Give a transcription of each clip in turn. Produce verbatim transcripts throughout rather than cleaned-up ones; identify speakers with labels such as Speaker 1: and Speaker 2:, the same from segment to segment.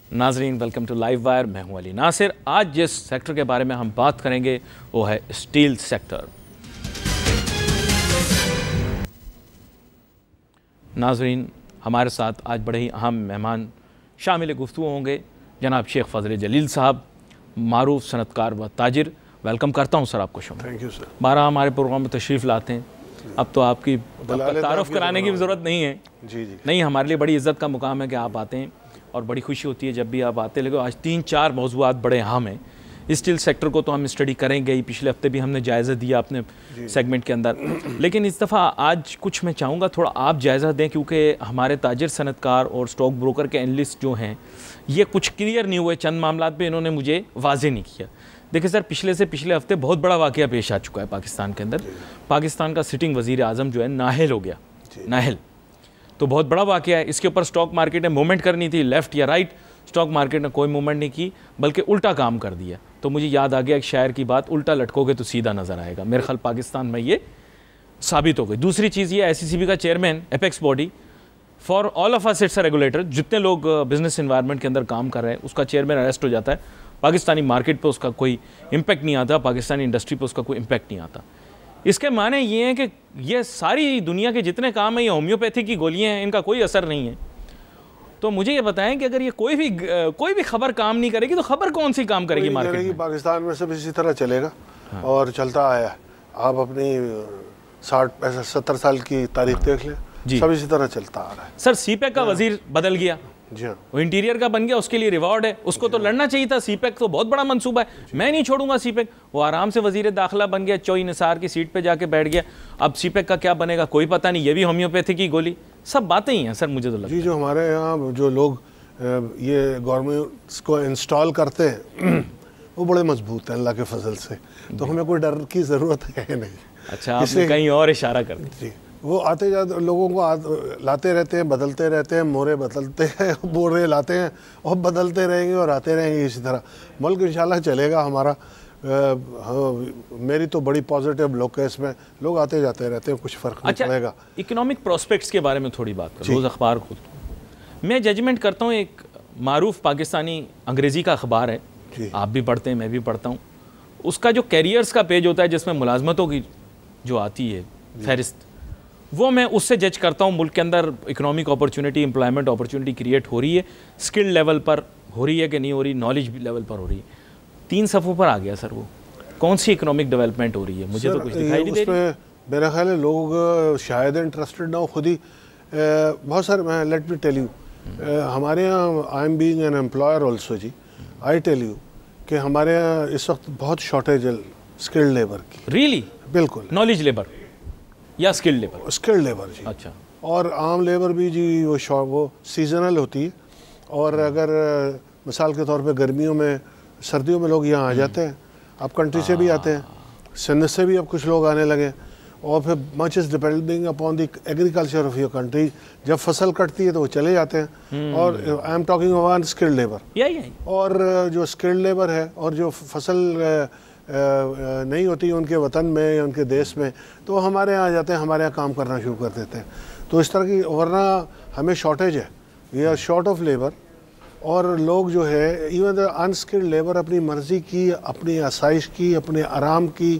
Speaker 1: नाजरीन, welcome to live wire. मैं हूं अली नासिर। आज जिस सेक्टर के बारे में हम बात करेंगे वो है स्टील सेक्टर। नाजरीन, हमारे साथ आज बड़े ही अहम मेहमान शामिल गुफ्तगू होंगे। जनाब शेख फजल जलील साहब, मारूफ सनतकार व ताजिर। वेलकम करता हूं सर आपको। शुक्र।
Speaker 2: Thank you sir.
Speaker 1: बारह हमारे प्रोग्राम में तशरीफ़ लाते हैं। अब तो आपकी तारुफ कराने की भी ज़रूरत नहीं है।
Speaker 2: जी जी
Speaker 1: नहीं, हमारे लिए बड़ी इज़्ज़त का मुकाम है कि आप आते हैं और बड़ी खुशी होती है जब भी आप आते। लेकिन आज तीन चार मौज़ूआत बड़े अहम हैं। स्टील सेक्टर को तो हम स्टडी करेंगे ही, पिछले हफ्ते भी हमने जायज़ा दिया अपने सेगमेंट के अंदर। लेकिन इस दफ़ा आज कुछ मैं चाहूँगा थोड़ा आप जायज़ा दें, क्योंकि हमारे ताजिर सनतकार और स्टॉक ब्रोकर के एनालिस्ट जो हैं ये कुछ क्लियर नहीं हुए। चंद मामलात पे इन्होंने मुझे वाज़े नहीं किया। देखिए सर, पिछले से पिछले हफ्ते बहुत बड़ा वाक़या पेश आ चुका है पाकिस्तान के अंदर। पाकिस्तान का सिटिंग वज़ीर आज़म जो है नाहल हो गया। नाहल तो बहुत बड़ा वाक़या है। इसके ऊपर स्टॉक मार्केट ने मूवमेंट करनी थी, लेफ़्ट या राइट। स्टॉक मार्केट ने कोई मूवमेंट नहीं की, बल्कि उल्टा काम कर दिया। तो मुझे याद आ गया एक शायर की बात, उल्टा लटकोगे तो सीधा नज़र आएगा। मेरे ख्याल पाकिस्तान में ये साबित हो गई। दूसरी चीज़ ये, एस ई सी बी का chairman, apex body for all of us it's a regulator, जितने लोग बिजनेस इन्वायरमेंट के अंदर काम कर रहे हैं, उसका चेयरमैन अरेस्ट हो जाता है। पाकिस्तानी मार्केट पे उसका कोई इम्पैक्ट नहीं आता, पाकिस्तानी इंडस्ट्री पे उसका कोई इम्पैक्ट नहीं आता। इसके माने ये हैं कि ये सारी दुनिया के जितने काम हैं ये होम्योपैथी की गोलियां हैं, इनका कोई असर नहीं है। तो मुझे ये बताएं कि अगर ये कोई भी कोई भी खबर काम नहीं करेगी तो खबर कौन सी काम करेगी मार्केट में?
Speaker 2: पाकिस्तान में सब इसी तरह चलेगा। हाँ। और चलता आया है। आप अपनी साठ पैंसठ सत्तर साल की तारीख देख लें, सब इसी तरह चलता आ रहा है।
Speaker 1: सर, सीपैक का वजीर बदल गया,
Speaker 2: जी हाँ,
Speaker 1: वो इंटीरियर का बन गया, उसके लिए रिवॉर्ड है। उसको तो लड़ना चाहिए था। सीपैक तो बहुत बड़ा मंसूबा है, मैं नहीं छोड़ूंगा सीपैक। वो आराम से वजीर दाखिला बन गया, चोई निसार की सीट पे जाके बैठ गया। अब सीपैक का क्या बनेगा कोई पता नहीं। ये भी होम्योपैथी की गोली, सब बातें ही हैं सर, मुझे तो लगता है।
Speaker 2: जी, जो हमारे यहाँ जो लोग ये गवर्नमेंट को इंस्टॉल करते हैं वो बड़े मजबूत हैं अल्लाह के फजल से, तो हमें कोई डर की ज़रूरत है नहीं।
Speaker 1: अच्छा, आपने कहीं और इशारा कर दिया।
Speaker 2: जी, वो आते जाते लोगों को आत, लाते रहते हैं, बदलते रहते हैं, मोरे बदलते हैं, बोरे लाते हैं और बदलते रहेंगे और आते रहेंगे। इसी तरह मुल्क इंशाल्लाह चलेगा हमारा। आ, हाँ, मेरी तो बड़ी पॉजिटिव लुक है इसमें। लोग आते जाते रहते हैं, कुछ फ़र्क नहीं
Speaker 1: अच्छा,
Speaker 2: पड़ेगा।
Speaker 1: इकोनॉमिक प्रोस्पेक्ट्स के बारे में थोड़ी बात करें। रोज़ अखबार खुद मैं जजमेंट करता हूँ, एक मारूफ पाकिस्तानी अंग्रेज़ी का अखबार है, आप भी पढ़ते हैं, मैं भी पढ़ता हूँ। उसका जो कैरियर्स का पेज होता है जिसमें मुलाजमतों की जो आती है फहरिस्त, वो मैं उससे जज करता हूँ मुल्क के अंदर economic opportunity, employment opportunity create हो रही है, स्किल लेवल पर हो रही है कि नहीं हो रही, नॉलेज लेवल पर हो रही है। तीन सफ़ों पर आ गया सर, वो कौन सी इकोनॉमिक डेवलपमेंट हो रही है? मुझे तो कुछ दिखाई नहीं दे रही।
Speaker 2: मेरा ख्याल है लोग शायद इंटरेस्टेड ना हो खुद ही। बहुत सारे, मैं लेट मी टेल यू, हमारे यहाँ I am being an employer also जी, आई टेल यू कि हमारे यहाँ इस वक्त बहुत शॉर्टेज है स्किल्ड लेबर की। रियली? बिल्कुल।
Speaker 1: नॉलेज लेबर या स्किल्ड लेबर?
Speaker 2: स्किल्ड लेबर जी।
Speaker 1: अच्छा।
Speaker 2: और आम लेबर भी जी वो शॉर्ट वो सीजनल होती है। और अगर मिसाल के तौर पे गर्मियों में, सर्दियों में लोग यहाँ आ जाते हैं, अब कंट्री से भी आते हैं, सिंध से भी अब कुछ लोग आने लगे। और फिर much is depending upon the agriculture of your country. जब फसल कटती है तो वो चले जाते हैं। और I am talking about skilled labour. और जो स्किल्ड लेबर है और जो फसल नहीं होती उनके वतन में या उनके देश में, तो हमारे यहाँ आ जाते हैं, हमारे यहाँ काम करना शुरू कर देते हैं। तो इस तरह की, वरना हमें शॉर्टेज है, we are short of labour. और लोग जो है, इवन द अनस्किल्ड लेबर अपनी मर्ज़ी की, अपनी आसाइश की, अपने आराम की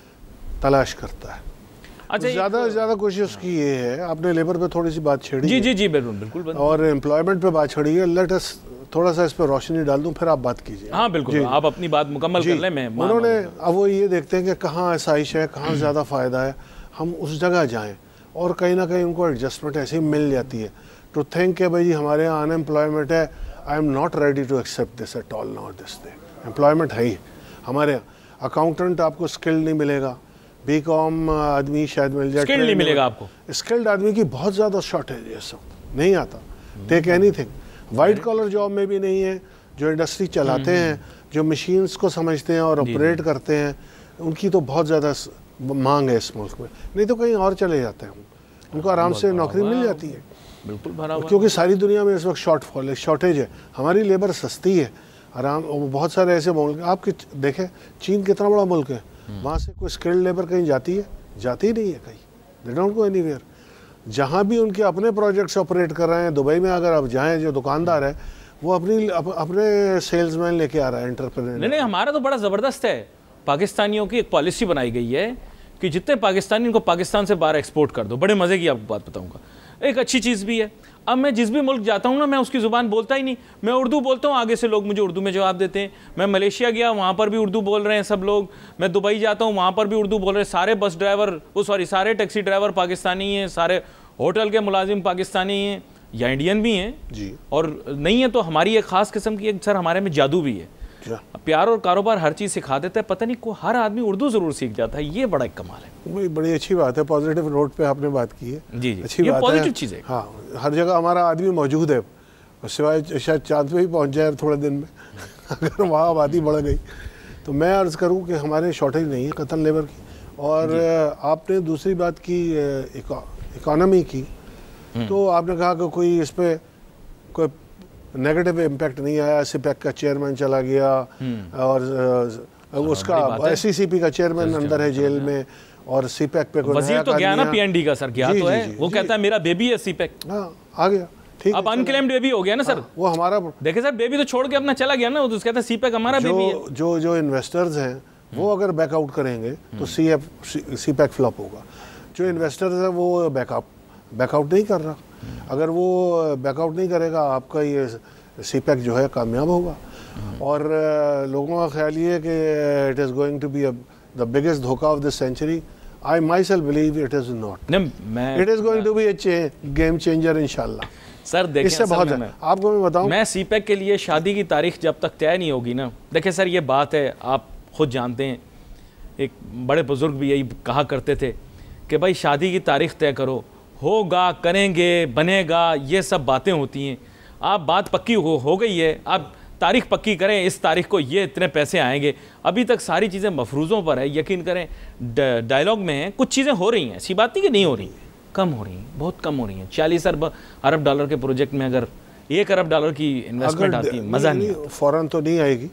Speaker 2: तलाश करता है। अच्छा, ज़्यादा से ज़्यादा कोशिश उसकी ये है। आपने लेबर पे थोड़ी सी बात छेड़ी।
Speaker 1: जी जी जी, बिल्कुल बिल्कुल। और
Speaker 2: एम्प्लॉयमेंट पे बात छेड़ी है। लेट अस थोड़ा सा इस पर रोशनी डाल दूं, फिर आप बात कीजिए।
Speaker 1: हाँ बिल्कुल, आप अपनी बात मुकम्मल कर लें। मैं
Speaker 2: उन्होंने अब वो ये देखते हैं कि कहाँ आसाइश है, कहाँ ज़्यादा फ़ायदा है, हम उस जगह जाएं। और कहीं ना कहीं उनको एडजस्टमेंट ऐसी ही मिल जाती है। टू थिंक कि भाई जी हमारे यहाँ अनएम्प्लॉयमेंट है, I am not ready to accept this at all now this day. Employment है ही हमारे यहाँ। अकाउंटेंट आपको स्किल्ड नहीं मिलेगा, बी कॉम आदमी शायद मिल जाए,
Speaker 1: स्किल्ड नहीं मिलेगा आपको।
Speaker 2: स्किल्ड आदमी की बहुत ज़्यादा शॉर्टेज है, सब नहीं आता। Take anything, white collar job में भी नहीं है। जो इंडस्ट्री चलाते हैं, जो मशीन्स को समझते हैं और ऑपरेट करते हैं, उनकी तो बहुत ज़्यादा मांग है इस मुल्क में। नहीं तो कहीं और चले जाते हैं, उनको आराम से नौकरी मिल जाती है।
Speaker 1: बिल्कुल भरा हुआ, क्योंकि
Speaker 2: सारी दुनिया में इस वक्त शॉर्टफॉल है, शॉर्टेज है। हमारी लेबर सस्ती है, आराम। बहुत सारे ऐसे मुल्क, आपके देखें चीन कितना बड़ा मुल्क है, वहाँ से कोई स्किल्ड लेबर कहीं जाती है? जाती नहीं है कहीं। They don't go anywhere. जहाँ भी उनके अपने प्रोजेक्ट्स ऑपरेट कर रहे हैं, दुबई में अगर आप जाएँ, जो दुकानदार है वो अपनी अप, अपने सेल्समैन लेके आ रहा है, एंटरप्रेन्योर।
Speaker 1: नहीं नहीं, हमारा तो बड़ा ज़बरदस्त है। पाकिस्तानियों की एक पॉलिसी बनाई गई है कि जितने पाकिस्तानी इनको पाकिस्तान से बाहर एक्सपोर्ट कर दो। बड़े मज़े की आपको बात बताऊंगा, एक अच्छी चीज़ भी है। अब मैं जिस भी मुल्क जाता हूँ ना, मैं उसकी ज़ुबान बोलता ही नहीं, मैं उर्दू बोलता हूँ, आगे से लोग मुझे उर्दू में जवाब देते हैं। मैं मलेशिया गया, वहाँ पर भी उर्दू बोल रहे हैं सब लोग। मैं दुबई जाता हूँ, वहाँ पर भी उर्दू बोल रहे हैं। सारे बस ड्राइवर, वो सॉरी सारे टैक्सी ड्राइवर पाकिस्तानी हैं, सारे होटल के मुलाजिम पाकिस्तानी हैं या इंडियन भी हैं
Speaker 2: जी।
Speaker 1: और नहीं है तो हमारी एक ख़ास किस्म की एक सर हमारे में जादू भी है, प्यार और कारोबार हर चीज़ सिखा देता है। पता नहीं को हर आदमी उर्दू ज़रूर सीख जाता है, ये बड़ा एक कमाल है।
Speaker 2: वही बड़ी अच्छी बात है, पॉजिटिव नोट पे आपने बात की है।
Speaker 1: जी जी,
Speaker 2: अच्छी
Speaker 1: ये
Speaker 2: बात
Speaker 1: पॉजिटिव
Speaker 2: है।
Speaker 1: चीज़ है।
Speaker 2: हाँ, हर जगह हमारा आदमी मौजूद है, सिवाय शायद चांद पे ही पहुंच जाए थोड़े दिन में अगर वहाँ आबादी बढ़ गई तो। मैं अर्ज़ करूँ कि हमारे शॉर्टेज नहीं है कतल लेबर की। और आपने दूसरी बात की इकोनॉमी की, तो आपने कहा कि कोई इस पर कोई नेगेटिव इम्पैक्ट नहीं आया। सिपैक का चेयरमैन चला गया और उसका एस सी सी पी का चेयरमैन अंदर है जेल में, और सीपैक पे कोई
Speaker 1: वजीर तो गया ना पीएनडी का सर, गया तो है, वो कहता है मेरा बेबी है सीपैक।
Speaker 2: हाँ, आ गया, ठीक है,
Speaker 1: अब अनक्लेम्ड बेबी हो गया ना सर।
Speaker 2: वो हमारा देखे
Speaker 1: सर, बेबी तो छोड़ के अपना चला गया ना, वो तो कहता है सीपैक हमारा बेबी है।
Speaker 2: जो जो इन्वेस्टर्स हैं वो अगर बैकआउट करेंगे तो सी एफ सीपैक फ्लॉप होगा। जो इन्वेस्टर्स है वो बैकआउट बैकआउट नहीं कर रहा। अगर वो बैकआउट नहीं करेगा, आपका ये सीपैक जो है कामयाब होगा। और लोगों का ख्याल ये है कि it is going to be the biggest धोखा of this century. I myself believe it is not, it is going to be a game changer इंशाल्लाह।
Speaker 1: सर देखिए,
Speaker 2: इससे बहुत है। आपको मैं बताऊं,
Speaker 1: मैं सीपैक के लिए शादी की तारीख जब तक तय नहीं होगी ना, देखिए सर ये बात है, आप खुद जानते हैं, एक बड़े बुजुर्ग भी यही कहा करते थे कि भाई शादी की तारीख तय करो, होगा, करेंगे, बनेगा, ये सब बातें होती हैं। आप बात पक्की हो हो गई है, आप तारीख पक्की करें, इस तारीख को ये इतने पैसे आएंगे। अभी तक सारी चीज़ें मफरूज़ों पर है, यकीन करें डायलॉग में हैं, कुछ चीज़ें हो रही हैं, ऐसी बात नहीं कि नहीं हो रही, कम हो रही हैं, बहुत कम हो रही हैं। चालीस अरब अरब डॉलर के प्रोजेक्ट में अगर एक अरब डॉलर की इन्वेस्टमेंट आती है, मज़ा नहीं, नहीं
Speaker 2: फ़ौरन तो नहीं आएगी।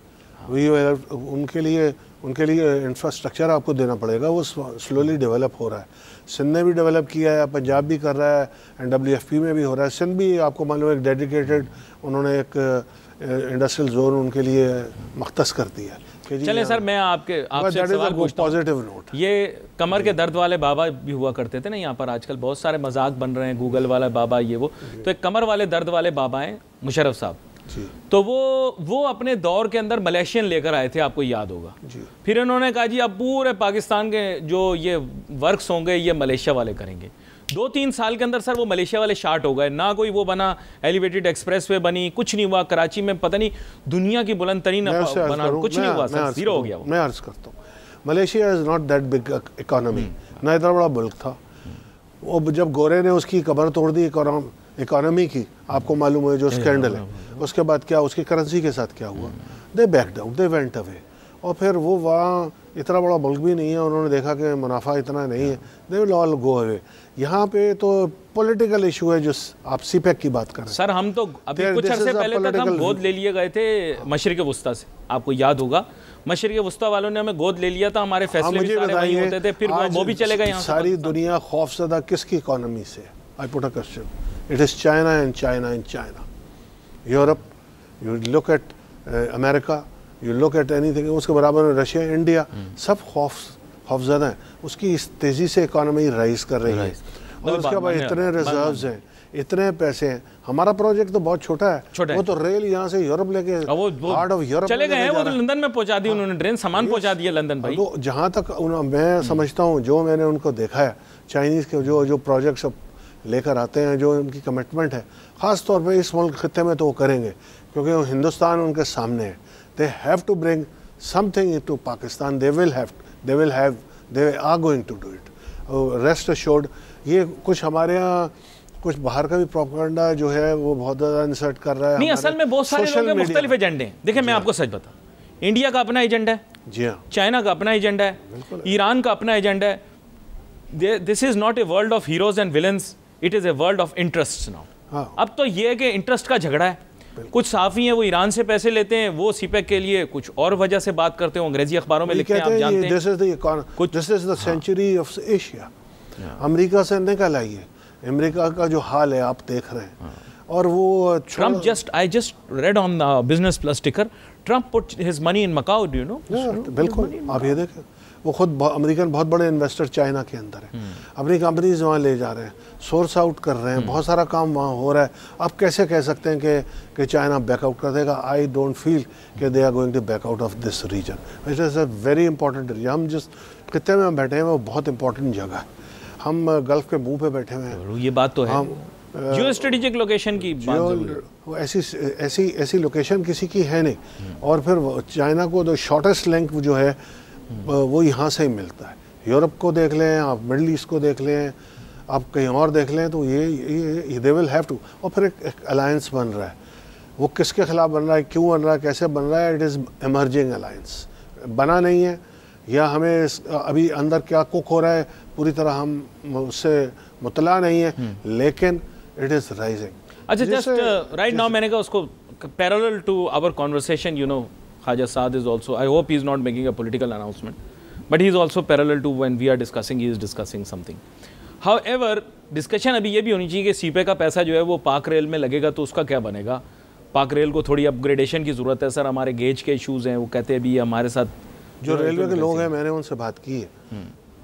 Speaker 2: उनके लिए उनके लिए इंफ्रास्ट्रक्चर आपको देना पड़ेगा, वो स्लोली डेवलप हो रहा है। सिंध ने भी डेवलप किया है, पंजाब भी कर रहा है, एंड डब्ल्यू एफ पी में भी हो रहा है। सिंध भी आपको मालूम है एक डेडिकेटेड उन्होंने एक इंडस्ट्रियल जोन उनके लिए मख्तस कर दिया है।
Speaker 1: चलें सर, मैं आपके आपसे एक सवाल पूछता हूं।
Speaker 2: पॉजिटिव नोट,
Speaker 1: ये कमर के दर्द वाले बाबा भी हुआ करते थे ना यहाँ पर, आजकल बहुत सारे मजाक बन रहे हैं, गूगल वाला बाबा ये वो, तो एक कमर वाले दर्द वाले बाबा हैं मुशर्रफ साहब। तो वो वो अपने दौर के अंदर मलेशियन लेकर आए थे, आपको याद होगा जी। फिर इन्होंने कहा जी अब पूरे पाकिस्तान के जो ये वर्क्स होंगे ये मलेशिया वाले करेंगे। दो तीन साल के अंदर सर वो मलेशिया वाले शार्ट हो गए, ना कोई वो बना, एलिवेटेड एक्सप्रेस वे बनी, कुछ नहीं हुआ। कराची में पता नहीं दुनिया की बुलंद तरीन बना, कुछ नहीं हुआ सर, जीरो हो गया।
Speaker 2: मैं अर्ज करता हूँ, Malaysia is not that big economy, ना इतना बड़ा मुल्क था। वो जब गोरे ने उसकी कमर तोड़ दी इकोनॉमी की, आपको मालूम है जो स्कैंडल है, उसके बाद क्या उसकी करेंसी के साथ क्या हुआ, they back down, they went away. और फिर वो वहाँ इतना बड़ा मुल्क भी नहीं है, उन्होंने देखा कि मुनाफा इतना नहीं है, they will all go away. यहाँ पे तो पॉलिटिकल इशू है जो आप सीपैक की बात कर रहे हैं।
Speaker 1: सर हम तो अभी कुछ अर्से पहले तक हम गोद ले लिए गए थे मशरिक़ वुस्ता से, आपको याद होगा मशरिक़ वुस्ता वालों ने हमें गोद ले लिया था, हमारे फैसले भी सारे वहीं होते थे, फिर वो भी चले गए यहाँ।
Speaker 2: सारी दुनिया खौफजदा किसकी इकोनॉमी से? I put a question, it is China and China and China. Europe, you look at America, you look at anything, उसके बराबर में रशिया, इंडिया, सब खौफ खौफजदा है। उसकी इस तेज़ी से इकोनॉमी राइज कर रही है, और उसके बाद इतने रिजर्व्स हैं, इतने पैसे हैं। हमारा प्रोजेक्ट तो बहुत छोटा है, छोटा वो तो रेल यहाँ से यूरोप लेके, हार्ट ऑफ यूरोप
Speaker 1: चले गए हैं, वो तो लंदन में पहुँचा दी उन्होंने, ट्रेन सामान पहुँचा दिया लंदन भाई।
Speaker 2: तो जहाँ तक मैं समझता हूँ, जो मैंने उनको देखा है, चाइनीज़ के जो जो प्रोजेक्ट्स लेकर आते हैं, जो उनकी कमिटमेंट है, ख़ास तौर पे इस मुल्क खित्ते में, तो वो करेंगे क्योंकि वो हिंदुस्तान उनके सामने है। They have to bring something to Pakistan, they will have they will have they are going to do it, rest assured. ये कुछ हमारे यहाँ कुछ बाहर का भी प्रोपेगेंडा जो है वो बहुत ज़्यादा इंसर्ट कर रहा है।
Speaker 1: नहीं, असल में बहुत सारे लोग हैं, मुख्तलिफ एजेंडे हैं। देखिए मैं आपको सच बताऊँ, इंडिया का अपना एजेंडा है,
Speaker 2: जी हाँ,
Speaker 1: चाइना का अपना एजेंडा है, ईरान का अपना एजेंडा है। This is not a world of heroes and villains, it is a world of interest now. अब तो ये है कि इंटरेस्ट का झगड़ा है। कुछ साफ़ी हैं वो ईरान से पैसे लेते हैं, वो सीपैक के लिए कुछ और वजह से बात करते हैं, अंग्रेजी अखबारों में लिखते हैं, आप जानते हैं।
Speaker 2: This is the century of Asia. America से निकल आइए, अमेरिका का जो हाल है आप देख रहे हैं। और वो
Speaker 1: Trump just I just read on the Business Plus ticker, Trump put his money in Macau, do you know?
Speaker 2: बिल्कुल, आप ये देखें, वो खुद अमेरिकन बहुत बड़े इन्वेस्टर चाइना के अंदर है, अपनी कंपनीज वहाँ ले जा रहे हैं, सोर्स आउट कर रहे हैं, बहुत सारा काम वहाँ हो रहा है। आप कैसे कह सकते हैं कि कि चाइना बैकआउट कर देगा? आई डोंट फील कि they are going to back out of this region. It is a very important region. हम जिस खित्ते में हम बैठे हैं वो बहुत इंपॉर्टेंट जगह है। हम गल्फ के मुंह पे बैठे हुए हैं।
Speaker 1: ये बात तो है। जियो स्ट्रेटेजिक लोकेशन की बात,
Speaker 2: ऐसी ऐसी ऐसी लोकेशन किसी की है नहीं। और फिर चाइना को तो शॉर्टेस्ट लिंक जो है वो यहाँ से ही मिलता है। यूरोप को देख लें, आप मिडल ईस्ट को देख लें, आप कहीं और देख लें, तो ये ये दे विल हैव टू। और फिर एक अलायंस बन रहा है, वो किसके खिलाफ बन रहा है, क्यों बन रहा है, कैसे बन रहा है? इट इज़ एमर्जिंग अलायंस, बना नहीं है, या हमें अभी अंदर क्या कुक हो रहा है पूरी तरह हम उससे मुतला नहीं है, लेकिन इट इज़ राइजिंग।
Speaker 1: अच्छा, जस्ट राइट नाउ मैंने कहा उसको parallel to our conversation, you know, Khaja Saad is also, I hope he is not making a political announcement, but he is also parallel to when we are discussing, he is discussing something. However, discussion अभी ये भी होनी चाहिए कि सीपे का पैसा जो है वो पाक रेल में लगेगा तो उसका क्या बनेगा? पाक रेल को थोड़ी अपग्रेडेशन की ज़रूरत है सर, हमारे गेज के इश्यूज़ हैं, वो कहते हैं भी हमारे साथ
Speaker 2: जो रेलवे के लोग हैं, मैंने उनसे बात की है,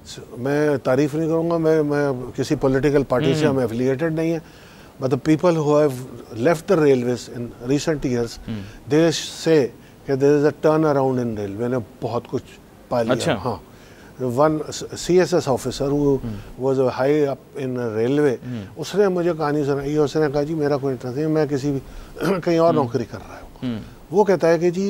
Speaker 2: मैं तारीफ़ नहीं करूँगा, मैं मैं किसी पॉलिटिकल पार्टी से हम एफिलिएटेड नहीं है, but the people who have left the railways in recent years, they say कि there is a turn around in railway ने बहुत कुछ पा लिया। अच्छा। हाँ, one C S S officer who was high up in railway, उसने मुझे कहानी सुनाई। उसने कहा जी मेरा कोई इंटरेस्ट नहीं, मैं किसी भी कहीं और नौकरी कर रहा हूँ। वो कहता है कि जी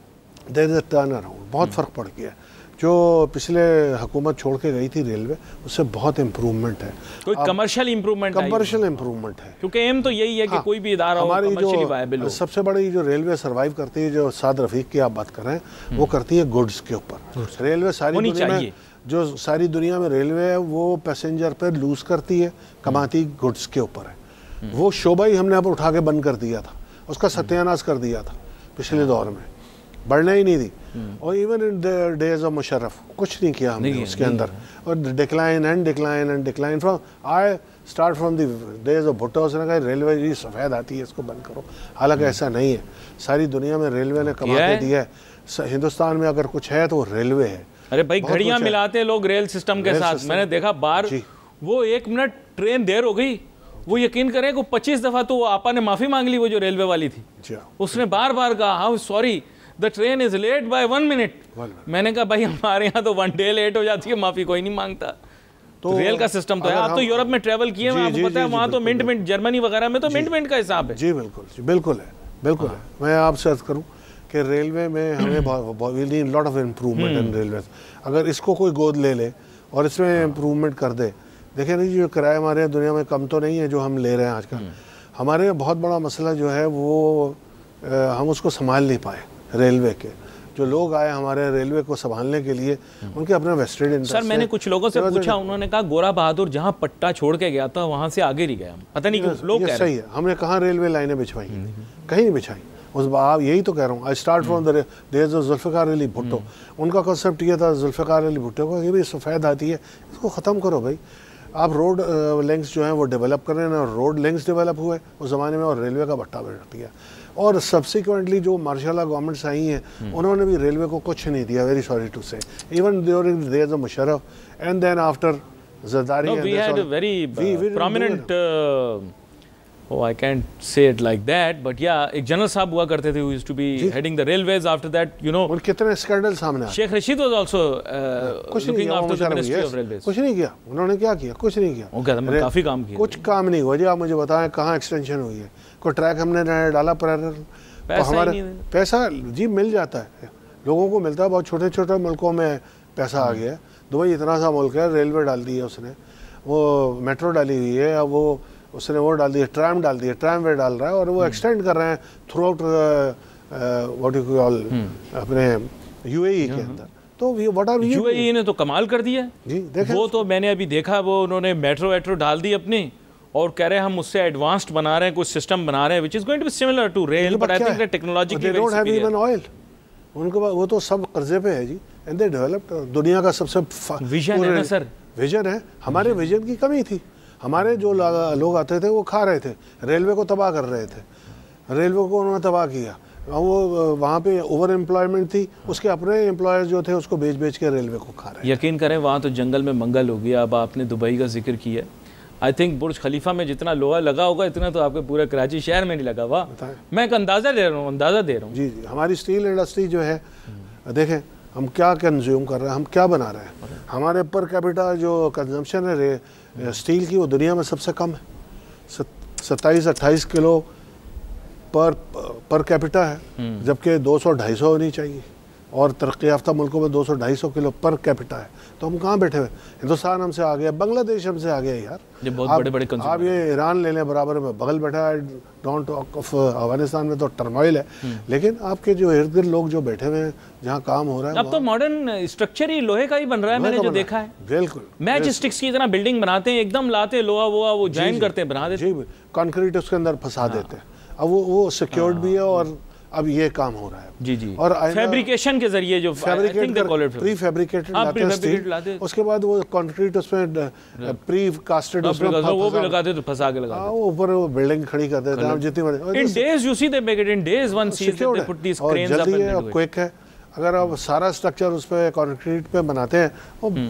Speaker 2: there is a turn around, बहुत फ़र्क पड़ गया। जो पिछले हुकूमत छोड़ के गई थी रेलवे, उससे बहुत इम्प्रूवमेंट है।
Speaker 1: कोई कमर्शियल इम्प्रूवमेंट
Speaker 2: कमर्शियल इम्प्रूवमेंट है,
Speaker 1: क्योंकि एम तो यही है कि हाँ, कोई भी इदारा हो कमर्शियली वायबल हो।
Speaker 2: सबसे बड़ी जो रेलवे सर्वाइव करती है, जो साद रफीक की आप बात कर रहे हैं, वो करती है गुड्स के ऊपर। रेलवे सारी दुनिया में, जो सारी दुनिया में रेलवे है, वो पैसेंजर पर लूज करती है, कमाती गुड्स के ऊपर है। वो शोबा ही हमने अब उठा के बंद कर दिया था, उसका सत्यानाश कर दिया था पिछले दौर में, बढ़ने ही नहीं दी। और even in the days of Musharraf कुछ नहीं किया हमने उसके अंदर, और decline and decline and decline from I start from the days of Bhutto. उसने कहा रेलवे जी सफ़ेद आती है, इसको बंद करो। हालांकि ऐसा नहीं है, सारी दुनिया में रेलवे ने कमा के दिया है। हिंदुस्तान में अगर कुछ है तो रेलवे है।
Speaker 1: अरे भाई, घड़ियां मिलाते लोग रेल सिस्टम के साथ। मैंने देखा बाहर, वो एक मिनट ट्रेन देर हो गई, वो यकीन करें को पच्चीस दफ़ा तो आपा ने माफ़ी मांग ली, वो जो रेलवे वाली थी, उसने बार बार कहा how sorry the train is late by one minute. मैंने कहा भाई हमारे यहाँ तो वन डे लेट हो जाती है, माफ़ी कोई नहीं मांगता। तो रेल का सिस्टम तो है। आप तो यूरोप में ट्रेवल किए हैं, आपको पता है वहाँ तो मिनट मिनट, जर्मनी वगैरह में तो मिनट मिनट का हिसाब है।
Speaker 2: जी बिल्कुल, बिल्कुल है, बिल्कुल है। मैं आपसे अर्ज करूँ कि रेलवे में हमें lot of improvement in railway. अगर इसको कोई गोद ले ले और इसमें इम्प्रूवमेंट कर दे, देखें नहीं जो किराए हमारे दुनिया में कम तो नहीं है जो हम ले रहे हैं आजकल। हमारे बहुत बड़ा मसला जो है वो हम उसको संभाल नहीं पाए। रेलवे के जो लोग आए हमारे रेलवे को संभालने के लिए, उनके अपने वेस्टेड इंटरेस्ट।
Speaker 1: सर मैंने कुछ लोगों से पूछा, उन्होंने कहा गोरा बहादुर जहां पट्टा छोड़ के गया था वहां से आगे नहीं गया। पता नहीं क्यों लोग कह रहे हैं।
Speaker 2: सही है, हमने कहाँ रेलवे लाइनें बिछवाई, कहीं नहीं बिछाई। उस आप यही तो कह रहा हूँ, I start from the days of Zulfikar Ali Bhutto. उनका कॉन्सेप्ट ये था जुल्फ़िकार अली भुट्टो का, ये भी सफ़ेद आती है, इसको ख़त्म करो भाई। आप रोड लेंग्स जो हैं वो डेवलप कर रहे हैं ना, रोड लेंग्स डेवलप हुए उस ज़माने में, और रेलवे का भट्टा बैठ दिया। और सब्सिक्वेंटली जो मार्शल गवर्नमेंट्स आई हैं, उन्होंने भी रेलवे को कुछ नहीं दिया, very sorry to say, even during the days of Musharraf and then after Zardari.
Speaker 1: We had a very prominent, oh I can't say it like that, but yeah, एक जनरल साहब हुआ करते थे who used to be heading the railways. After that, you know,
Speaker 2: और कितने scandal सामने आए।
Speaker 1: Sheikh Rashid was also uh, looking after the ministry of railways.
Speaker 2: कुछ नहीं किया उन्होंने, क्या किया? कुछ नहीं किया।
Speaker 1: वो कहता मैं काफ़ी काम किया,
Speaker 2: कुछ काम नहीं हुआ जी। आप मुझे बताएं कहाँ एक्सटेंशन हुई है? कोई ट्रैक हमने डाला पैरेलल, तो हमारे पैसा जी मिल जाता है, लोगों को मिलता है। बहुत छोटे छोटे मुल्कों में पैसा आ गया है। दुबई इतना सा मुल्क है, रेलवे डाल दी है उसने, वो मेट्रो डाली हुई है, अब वो उसने वो डाल दी है, ट्रैम डाल दी है, ट्रैम वे डाल रहा है, और वो एक्सटेंड कर रहे हैं throughout what you call अपने यूएई के अंदर। तो व्हाट आर
Speaker 1: यूएई ने तो कमाल कर दिया
Speaker 2: जी। देखें
Speaker 1: वो तो मैंने अभी देखा, वो उन्होंने मेट्रो वेट्रो डाल दी अपनी, और कह रहे हैं हम उससे एडवांस्ड बना रहे हैं, कुछ सिस्टम बना रहे हैं which is going to be similar to rail, but I think the technology की
Speaker 2: डोंट हैव इवन ऑयल उनके पास, वो तो सब कर्जे पे है जी। एंड दे डेवलप्ड, दुनिया का सबसे
Speaker 1: विजन है ना सर,
Speaker 2: विजन है। हमारे विजन की कमी थी, हमारे जो लोग आते थे वो खा रहे थे, रेलवे को तबाह कर रहे थे, रेलवे को उन्होंने तबाह किया। वो वहाँ पे ओवर एम्प्लॉयमेंट थी, उसके अपने एम्प्लॉयर जो थे उसको बेच बेच के रेलवे को खा रहे।
Speaker 1: यकीन करें वहाँ तो जंगल में मंगल हो गया। अब आपने दुबई का जिक्र किया, आई थिंक बुर्ज खलीफा में जितना लोहा लगा होगा इतना तो आपके पूरे कराची शहर में नहीं लगा। वाह, मैं एक अंदाज़ा दे रहा हूँ, अंदाज़ा दे रहा हूँ।
Speaker 2: जी जी, हमारी स्टील इंडस्ट्री जो है, देखें हम क्या कंज्यूम कर रहे हैं, हम क्या बना रहे हैं। हमारे पर कैपिटा जो कंजम्पशन है स्टील की वो दुनिया में सबसे कम है, सत्ताईस अट्ठाईस किलो पर पर कैपिटा है, जबकि दो सौ ढाई सौ होनी चाहिए और तरक्की याफ्ता मुल्कों में दो सौ ढाई सौ किलो पर कैपिटा है। तो हम कहाँ बैठे हुए, हिंदुस्तान हमसे आ गया, बांग्लादेश हमसे आ गया यार।
Speaker 1: ये बहुत
Speaker 2: आप,
Speaker 1: बड़े बड़े
Speaker 2: आप ये ईरान ले लें, बराबर में बगल बैठा है, डोंट टॉक ऑफ अफगानिस्तान में तो टर्मोइल है, लेकिन आपके जो इर्द गिर्द लोग जो बैठे हुए हैं जहाँ काम हो रहा है,
Speaker 1: अब तो मॉडर्न स्ट्रक्चर ही लोहे का ही बन रहा है। मैंने जो देखा है,
Speaker 2: बिल्कुल
Speaker 1: मैच स्टिक्स की तरह बिल्डिंग बनाते हैं, एकदम लाते लोहा वोहा वो ज्वाइन करते हैं, बना देते
Speaker 2: हैं, कंक्रीट उसके अंदर फंसा देते हैं। अब वो वो सिक्योर्ड भी है और अब ये काम हो रहा है।
Speaker 1: जी जी,
Speaker 2: और
Speaker 1: फैब्रिकेशन के जरिए जो
Speaker 2: फैब्रिकेट प्री फैब्रिकेटेड लाते हैं स्टील, उसके बाद वो कंक्रीट उसमें प्री कास्टेड उसमें
Speaker 1: वो भी लगाते तो फंसा के लगाते,
Speaker 2: वो ऊपर वो बिल्डिंग खड़ी कर देते हैं जितनी बड़ी।
Speaker 1: In days you see they make it in days, one sees they put these cranes up and
Speaker 2: जल्दी क्विक है। अगर आप सारा स्ट्रक्चर उस पे कंक्रीट पे बनाते हैं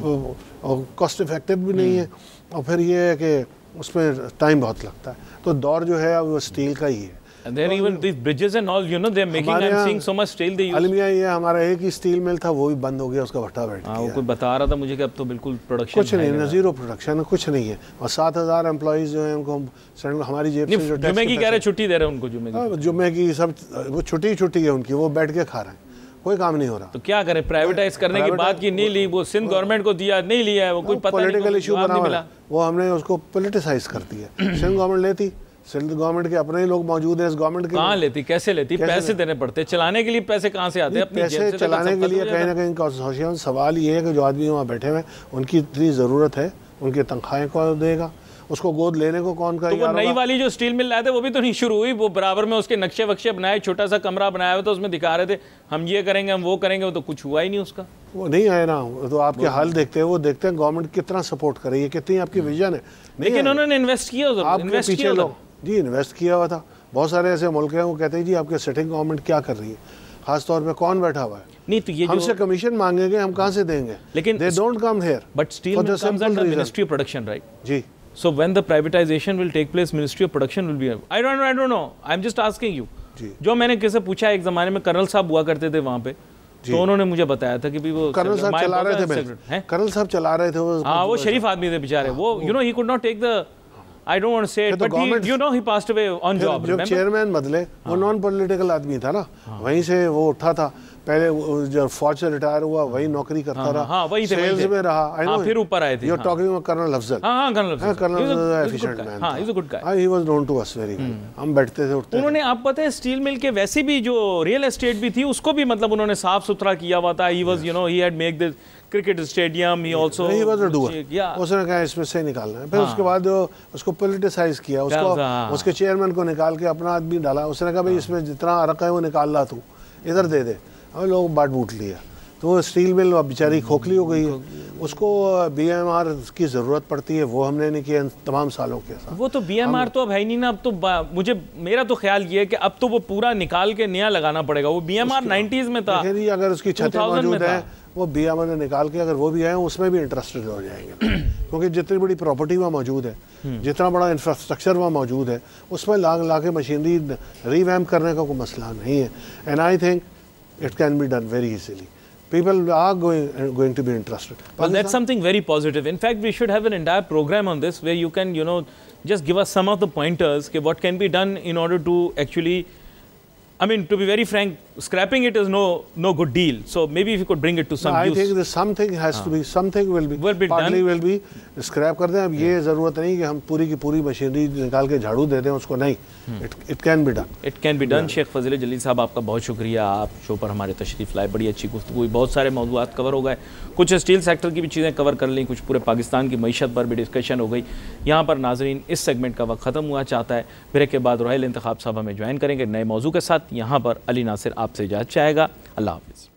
Speaker 2: वो कॉस्ट इफेक्टिव भी नहीं है, और फिर ये है कि उसमें टाइम बहुत लगता है। तो दौर जो है वो स्टील का ही है।
Speaker 1: And then even these bridges and all, you know, they're making, I'm seeing so much steel they use.
Speaker 2: अलमिया ये हमारा एक ही स्टील मिल था, वो भी बंद हो गया, उसका भट्टा बैठ गया।
Speaker 1: हाँ, वो कोई बता रहा था मुझे कि अब तो बिल्कुल प्रोडक्शन
Speaker 2: कुछ नहीं है, जीरो प्रोडक्शन, कुछ नहीं है। और सात हज़ार एम्प्लॉइज जो हैं उनको हमारी जेब से जो
Speaker 1: जुम्मे की कह रहे छुट्टी दे रहे हैं उनको, जुम्मे की
Speaker 2: जुम्मे की सब वो छुट्टी छुट्टी है उनकी, वो बैठ के खा रहे हैं, कोई काम नहीं हो रहा।
Speaker 1: तो क्या करें, प्राइवेटाइज करने की बात की, नहीं ली, वो सिंध गवर्नमेंट को दिया, नहीं लिया, वो कोई पता नहीं,
Speaker 2: पॉलिटिकल इशू बना मिला, वो हमने उसको पॉलिटिसाइज कर दिया। सिंध गवर्नमेंट लेती, सिंध गवर्नमेंट के अपने ही लोग मौजूद हैं, इस गवर्नमेंट के
Speaker 1: कहाँ लेती, कैसे लेती, पैसे देने पड़ते, चलाने के लिए पैसे कहाँ से आते हैं, अपनी
Speaker 2: पैसे चलाने के लिए कहीं ना कहीं कंसोर्शियम। सवाल ये है कि जो आदमी वहाँ बैठे हुए उनकी इतनी ज़रूरत है, उनकी तनख्वाहें कौन देगा, उसको गोद लेने को कौन का।
Speaker 1: तो वो नई वाली जो स्टील मिल लाए थे वो भी तो नहीं शुरू हुई, वो बराबर में उसके नक्शे वक्शे बनाए, छोटा सा कमरा बनाया हुआ था, उसमें दिखा रहे थे हम ये करेंगे हम वो करेंगे, वो तो कुछ हुआ ही नहीं उसका।
Speaker 2: वो नहीं आए ना, तो आपके हाल देखते हैं, वो देखते हैं गवर्नमेंट कितना सपोर्ट करे, ये कितनी आपकी विजन है।
Speaker 1: लेकिन उन्होंने इन्वेस्ट किया,
Speaker 2: आपके पीछे लोग जी इन्वेस्ट किया हुआ था। बहुत सारे ऐसे मुल्क हैं वो कहते हैं जी आपके सिटिंग गवर्नमेंट क्या कर रही है, खास तौर पे कौन बैठा हुआ है।
Speaker 1: नहीं तो ये
Speaker 2: हमसे कमीशन मांगेंगे, हम कहाँ से देंगे,
Speaker 1: लेकिन
Speaker 2: they don't come here.
Speaker 1: But steel comes under ministry of production, right?
Speaker 2: जी।
Speaker 1: So when the privatization will take place, Ministry of Production will be. I don't, I don't know. I'm just asking you. जो मैंने किसी पूछा, एक जमाने में colonel साहब हुआ करते थे वहाँ पे, तो उन्होंने मुझे बताया था कि भी वो
Speaker 2: कर्नल साहब चला रहे थे, कर्नल साहब चला रहे थे वो।
Speaker 1: हाँ, वो शरीफ आदमी थे बेचारे, वो you know he could not take the, I don't want to say it, but he, you know he passed away on job.
Speaker 2: जब चेयरमैन बदले, वो नॉन पॉलिटिकल आदमी था ना, वहीं से वो उठा था। पहले जब फौज से रिटायर हुआ वही नौकरी करता रहा,
Speaker 1: हाँ, वही थे,
Speaker 2: सेल्स में रहा। आई नो,
Speaker 1: फिर ऊपर आए थे।
Speaker 2: You are talking about colonel Afzal.
Speaker 1: हां हां, colonel Afzal,
Speaker 2: colonel Afzal efficient man,
Speaker 1: हां, he is a good guy,
Speaker 2: he was known to us very well. हम बैठते थे उठते।
Speaker 1: उन्होंने, आप पता है, स्टील मिल के वैसे भी जो रियल एस्टेट भी थी उसको भी मतलब उन्होंने साफ सुथरा किया हुआ था। He was, you know, he had make the cricket stadium, he also he
Speaker 2: was a doer. उसने कहा इसमें से निकालना है, फिर उसके बाद उसको पॉलिटिसाइज किया, उसको उसके चेयरमैन को निकाल के अपना आदमी डाला। उसने कहा भाई इसमें जितना रखा है वो निकाल ला, तू इधर दे दे, और लोग बाट बूट लिया। तो वो स्टील मिल बेचारी खोखली हो गई है, उसको बी एम आर की ज़रूरत पड़ती है, वो हमने नहीं किया तमाम सालों के साथ।
Speaker 1: वो तो बी एम आर तो अब है ही नहीं ना, अब तो मुझे, मेरा तो ख्याल ये है कि अब तो वो पूरा निकाल के नया लगाना पड़ेगा। वो बी एम आर नाइन्टीज़ में था,
Speaker 2: अगर उसकी छतें मौजूद है, वो बी एम आर ने निकाल के अगर वो भी आए उसमें भी इंटरेस्टेड हो जाएंगे, क्योंकि जितनी बड़ी प्रॉपर्टी वहाँ मौजूद है, जितना बड़ा इंफ्रास्ट्रक्चर वहाँ मौजूद है, उसमें ला ला के मशीनरी रीवैम्प करने का कोई मसला नहीं है। And I think it can be done very easily. People are going going to be interested.
Speaker 1: Well, that's something very positive. In fact, we should have an entire program on this where you can, you know, just give us some of the pointers कि what can be done in order to actually, I mean, to be very frank, scrapping it is no no good deal. So maybe if you could bring it to some
Speaker 2: no, I
Speaker 1: use.
Speaker 2: think there's something has to be, something will be,
Speaker 1: will be
Speaker 2: partly
Speaker 1: done.
Speaker 2: will be scrap कर दें। अब ये ज़रूरत नहीं कि हम पूरी की पूरी मशीनरी निकाल के झाड़ू दे दें उसको, नहीं। It it can be done.
Speaker 1: It can be done. Sheikh Fazil जलील साहब, आपका बहुत शुक्रिया, आप शो पर हमारे तशरीफ़ लाए, बड़ी अच्छी गुफ्तगू हुई, बहुत सारे मौज़ूआत कवर हो गए, कुछ स्टील सेक्टर की भी चीज़ें कवर कर ली, कुछ पूरे पाकिस्तान की मईशत पर भी डिस्कशन हो गई। यहाँ पर नाजरीन इस सेगमेंट का वक्त ख़त्म हुआ चाहता है। ब्रेक के बाद रोहैल इंतखाब साहब हमें ज्वाइन करेंगे नए मौजू के साथ। यहाँ पर अली नासिर आपसे इजाज़त चाहेगा। अल्लाह हाफ़िज़।